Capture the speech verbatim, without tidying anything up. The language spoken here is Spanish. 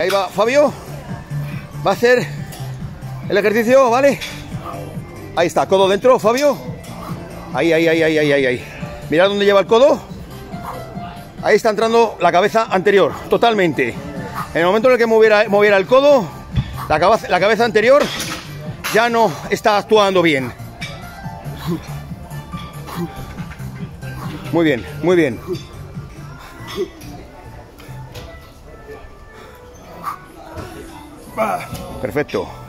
Ahí va Fabio. Va a hacer el ejercicio, ¿vale? Ahí está, codo dentro, Fabio. Ahí, ahí, ahí, ahí, ahí, ahí, ahí. Mirad dónde lleva el codo. Ahí está entrando la cabeza anterior, totalmente. En el momento en el que moviera, moviera el codo, la cabeza, la cabeza anterior ya no está actuando bien. Muy bien, muy bien. Perfecto.